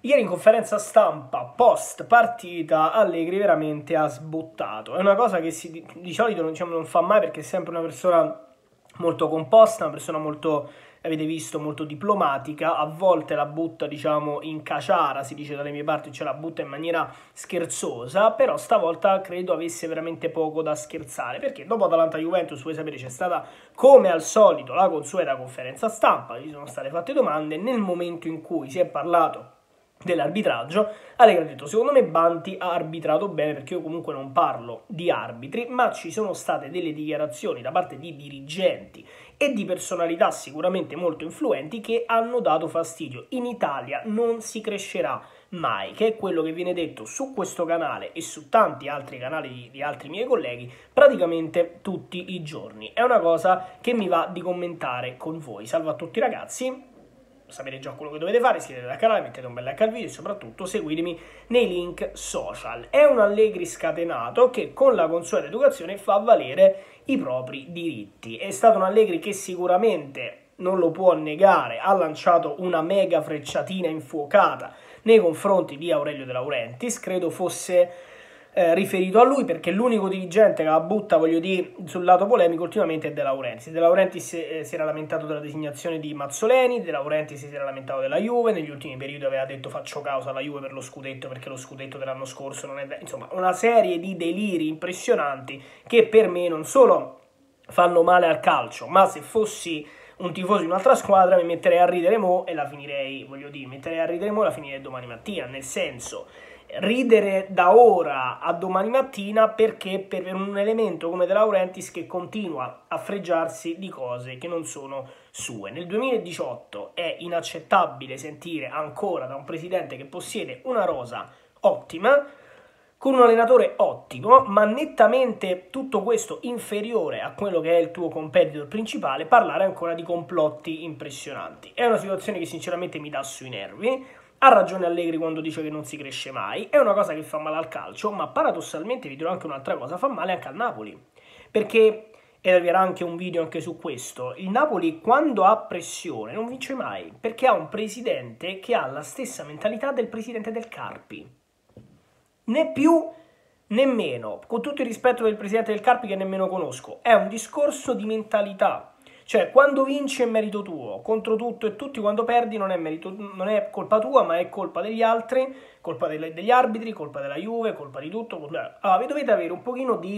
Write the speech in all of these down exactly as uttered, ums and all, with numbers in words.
Ieri in conferenza stampa post partita Allegri veramente ha sbottato. È una cosa che si, di solito non, diciamo, non fa mai, perché è sempre una persona molto composta, una persona molto, avete visto, molto diplomatica. A volte la butta, diciamo, in caciara, si dice dalle mie parti, cioè la butta in maniera scherzosa, però stavolta credo avesse veramente poco da scherzare, perché dopo Atalanta-Juventus, vuoi sapere, c'è stata come al solito la consueta conferenza stampa, gli sono state fatte domande. Nel momento in cui si è parlato dell'arbitraggio, Allegri ha detto: secondo me Banti ha arbitrato bene, perché io comunque non parlo di arbitri, ma ci sono state delle dichiarazioni da parte di dirigenti e di personalità sicuramente molto influenti che hanno dato fastidio. In Italia non si crescerà mai, che è quello che viene detto su questo canale e su tanti altri canali di, di altri miei colleghi praticamente tutti i giorni. È una cosa che mi va di commentare con voi. Salve a tutti ragazzi, sapete già quello che dovete fare: iscrivetevi al canale, mettete un bel like al video e soprattutto seguitemi nei link social. È un Allegri scatenato che con la consueta educazione fa valere i propri diritti. È stato un Allegri che sicuramente, non lo può negare, ha lanciato una mega frecciatina infuocata nei confronti di Aurelio De Laurentiis. Credo fosse eh, riferito a lui, perché l'unico dirigente che la butta, voglio dire, sul lato polemico ultimamente è De Laurentiis. De Laurentiis eh, si era lamentato della designazione di Mazzoleni, De Laurentiis si era lamentato della Juve, negli ultimi periodi aveva detto faccio causa alla Juve per lo scudetto, perché lo scudetto dell'anno scorso non è... Insomma, una serie di deliri impressionanti che per me non solo fanno male al calcio, ma se fossi un tifoso di un'altra squadra mi metterei a ridere mo e la finirei, voglio dire, metterei a ridere mo e la finirei domani mattina, nel senso, ridere da ora a domani mattina, perché per un elemento come De Laurentiis che continua a fregiarsi di cose che non sono sue. Nel duemiladiciotto è inaccettabile sentire ancora da un presidente che possiede una rosa ottima, con un allenatore ottimo, ma nettamente tutto questo inferiore a quello che è il tuo competitor principale, parlare ancora di complotti impressionanti. È una situazione che sinceramente mi dà sui nervi. Ha ragione Allegri quando dice che non si cresce mai, è una cosa che fa male al calcio, ma paradossalmente vi dirò anche un'altra cosa: fa male anche al Napoli, perché, e arriverà anche un video anche su questo, il Napoli quando ha pressione non vince mai, perché ha un presidente che ha la stessa mentalità del presidente del Carpi. Né più né meno, con tutto il rispetto del presidente del Carpi che nemmeno conosco. È un discorso di mentalità, cioè quando vinci è merito tuo, contro tutto e tutti; quando perdi non è, merito, non è colpa tua, ma è colpa degli altri, colpa delle, degli arbitri, colpa della Juve, colpa di tutto. Colpa... Allora, vi dovete avere un pochino di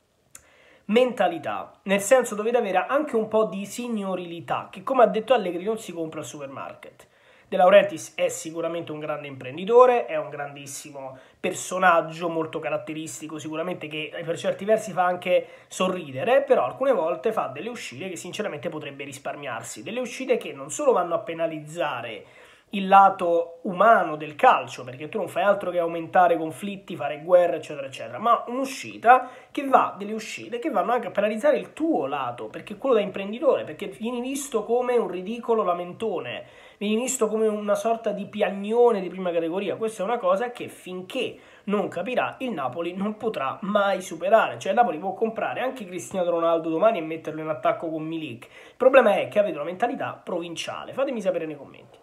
mentalità, nel senso dovete avere anche un po' di signorilità, che come ha detto Allegri non si compra al supermarket. De Laurentiis è sicuramente un grande imprenditore, è un grandissimo personaggio, molto caratteristico sicuramente, che per certi versi fa anche sorridere, però alcune volte fa delle uscite che sinceramente potrebbe risparmiarsi, delle uscite che non solo vanno a penalizzare il lato umano del calcio, perché tu non fai altro che aumentare conflitti, fare guerre, eccetera, eccetera, ma un'uscita che va, delle uscite che vanno anche a penalizzare il tuo lato, perché quello da imprenditore, perché vieni visto come un ridicolo lamentone, vieni visto come una sorta di piagnone di prima categoria. Questa è una cosa che finché non capirà il Napoli non potrà mai superare. Cioè il Napoli può comprare anche Cristiano Ronaldo domani e metterlo in attacco con Milik. Il problema è che avete una mentalità provinciale. Fatemi sapere nei commenti.